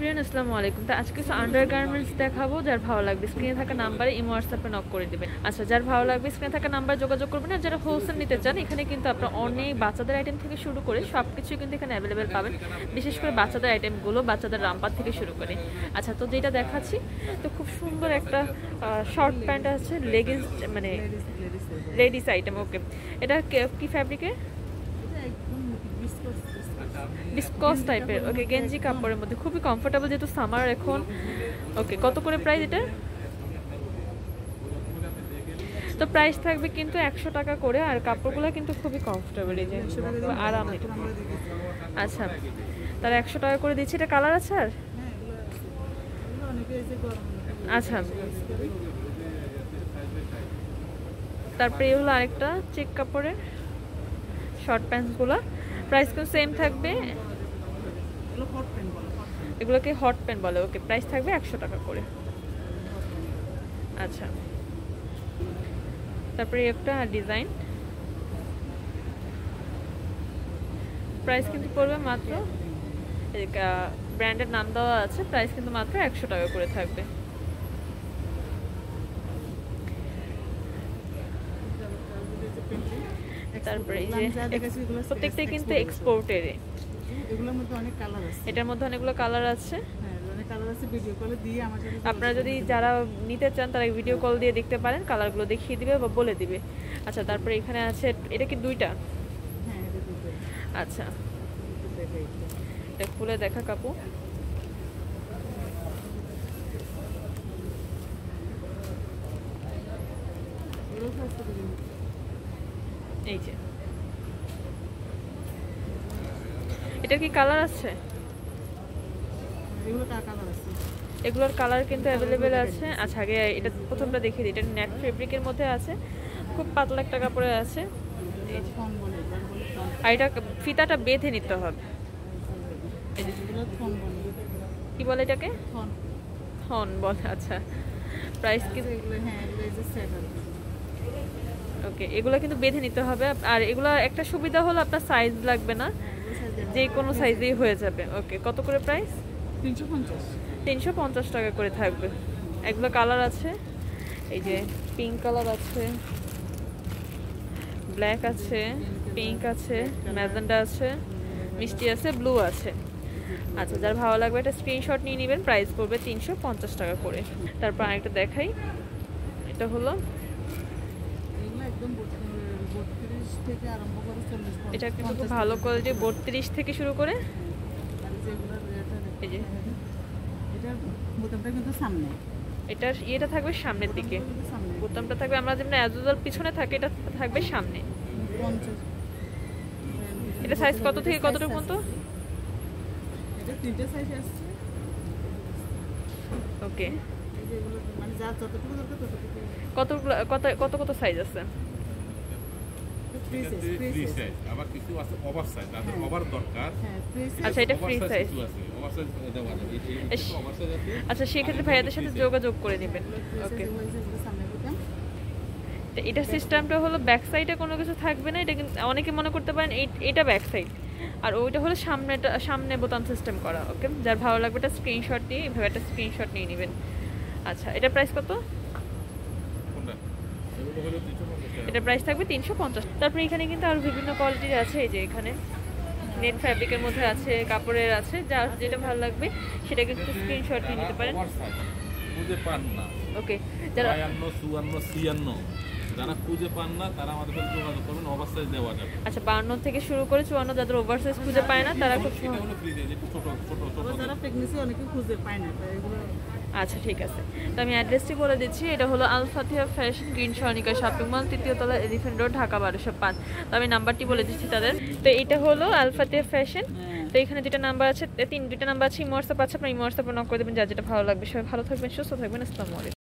Everyone আসসালামু আলাইকুম। তো আজকে কিছু আন্ডারগার্মেন্টস দেখাবো, যার ভালো লাগবে স্ক্রিনে থাকা নাম্বারে ইমো হোয়াটসঅ্যাপে নক করে দেবেন। আচ্ছা, যার ভালো লাগবে স্ক্রিনে থাকা নাম্বার যোগাযোগ করবেন। আর যারা হোলসেল নিতে চান, এখানে কিন্তু আপনারা অনেক বাচ্চাদের আইটেম থেকে শুরু করে সব কিছুই কিন্তু এখানে অ্যাভেলেবেল পাবেন। বিশেষ করে বাচ্চাদের আইটেমগুলো, বাচ্চাদের রামপার থেকে শুরু করে। আচ্ছা, তো যেটা দেখাচ্ছি, তো খুব সুন্দর একটা শর্ট প্যান্ট আছে, লেগিংস মানে লেডিস আইটেম। ওকে, এটা কি ফ্যাব্রিকের? বিস্কস টাইপের। ওকে, গেঞ্জি কাপড়ের মধ্যে খুবই কমফোর্টেবল, যেহেতু সামার এখন। ওকে, কত করে প্রাইস এটা? তো প্রাইস থাকবে কিন্তু 100 টাকা করে। আর কাপড়গুলো কিন্তু খুবই কমফোর্টেবল, এই যে আরাম। আচ্ছা, তার 100 টাকা করে দিচ্ছি। এটা কালার আছে? আর আচ্ছা, তারপরে এই হলো আরেকটা চেক কাপড়ের শর্ট প্যান্টসগুলো। প্রাইস কিন্তু সেম থাকবে। এগুলোকে হট প্যান্ট বলে। ওকে, প্রাইস থাকবে 100 টাকা করে। আচ্ছা, তারপরে একটা ডিজাইন, প্রাইস কিন্তু পড়বে মাত্র, ব্র্যান্ডের নাম দেওয়া আছে, প্রাইস কিন্তু মাত্র 100 টাকা করে থাকবে। তারপরে এই যে প্রত্যেকটাই কিন্তু এক্সপোর্টের। এটার মধ্যে অনেকগুলো কালার আছে। আপনারা যদি যারা নিতে চান তারা ভিডিও কল দিয়ে দেখতে পারেন, কালারগুলো দেখিয়ে দিবে বা বলে দিবে। আচ্ছা, তারপরে এখানে আছে, এটা কি দুইটা? আচ্ছা, এটা খুলে দেখা কাপু। এই যে এটার কি কালার আছে? এগুলোর কালার কিন্তু অ্যাভেলেবেল আছে। আচ্ছা, আগে এটা প্রথমটা দেখিয়ে দিই। এটা নেট ফেব্রিকের মধ্যে আছে, খুব পাতলা একটা কাপড়ে আছে। আর এটা ফিতাটা বেঁধে নিতে হবে। কি বলে এটাকে? থন বলে। আচ্ছা, প্রাইস কি? ওকে, এগুলো কিন্তু বেঁধে নিতে হবে। আর এগুলো একটা সুবিধা হলো আপনার সাইজ লাগবে না, যে কোনো সাইজেই হয়ে যাবে। ওকে, কত করে প্রাইস? 350 টাকা করে থাকবে। এগুলো কালার আছে, এই যে পিঙ্ক কালার আছে, ব্ল্যাক আছে, পিঙ্ক আছে, ম্যাজেন্ডা আছে, মিষ্টি আছে, ব্লু আছে। আচ্ছা, যার ভালো লাগবে এটা স্ক্রিনশট নিয়ে নেবেন। প্রাইস পড়বে 350 টাকা করে। তারপর আরেকটা দেখাই, এটা হলো, এটা কিন্তু খুব ভালো কোয়ালিটি, 32 থেকে শুরু করে। এই যে এটার ইয়েটা থাকবে সামনের দিকে, বোতামটা থাকবে আমরা যেমন অ্যাজুয়াল পিছনে থাকে, এটা থাকবে সামনে। এটা সাইজ কত থেকে কতটুকু পর্যন্ত? ওকে, কত কত কত সাইজ আছে? আচ্ছা, এটা ফ্রি সাইজ। আচ্ছা, সেক্ষেত্রে ভাইয়াদের সাথে যোগাযোগ করে নেবেন। ওকে, এটা সিস্টেমটা হলো ব্যাক সাইডে কোনো কিছু থাকবে না। এটা কিন্তু অনেকে মনে করতে পারেন এটা ব্যাক সাইড, আর ওইটা হলো সামনে বোতাম সিস্টেম করা। ওকে, যার ভালো লাগবে এটা স্ক্রিনশট দিয়ে এইভাবে একটা স্ক্রিনশট নিয়ে নেবেন। আচ্ছা, এটার প্রাইস কত? এটা প্রাইস থাকবে 350। তারপরে এখানে কিন্তু আরো বিভিন্ন কোয়ালিটির আছে। এই যে এখানে নেট ফ্যাব্রিকের মধ্যে আছে, কাপড়ের আছে, যার যেটা ভালো লাগবে সেটা কিন্তু স্ক্রিনশট নিয়ে নিতে পারেন। ওকে, যারা খুঁজে পান না তারা আমাদের সাথে যোগাযোগ করবেন, ওভারসাইজ দেওয়া যাবে। আচ্ছা, 52 থেকে শুরু করে 54, যাদের ওভারসাইজ খুঁজে পায় না তারা খুব ছোট যারা প্রেগন্যান্সি অনেকে খুঁজে পায় না, তাই এগুলো। আচ্ছা, ঠিক আছে, তো আমি অ্যাড্রেসটি বলে দিচ্ছি। এটা হলো Al Fatiha fashion, green Sonika shopping mall, 3য় তলা, এলিফ্যান্ট রোড, ঢাকা 1205। তো আমি নাম্বারটি বলে দিচ্ছি তাদের। তো এটা হলো আল ফাতিহা ফ্যাশন। তো এখানে দুটো নাম্বার আছে, দুটো নাম্বার আছে, হোয়াটসঅ্যাপ আছে। আপনার হোয়াটসঅ্যাপে নক করে দেবেন, যার যেটা ভালো লাগবে। সবাই ভালো থাকবেন, সুস্থ থাকবেন। আসসালামু আলাইকুম।